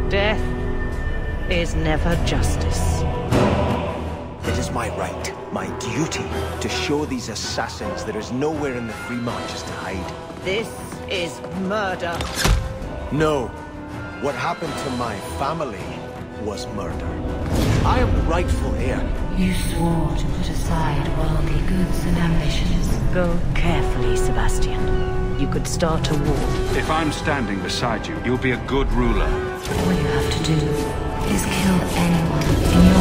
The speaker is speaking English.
Death is never justice. It is my right, my duty, to show these assassins there is nowhere in the free marches to hide. This is murder. No. What happened to my family was murder. I am the rightful heir. You swore to put aside worldly goods and ambitions. Go carefully, Sebastian. You could start a war. If I'm standing beside you, you'll be a good ruler. All you have to do is kill anyone in your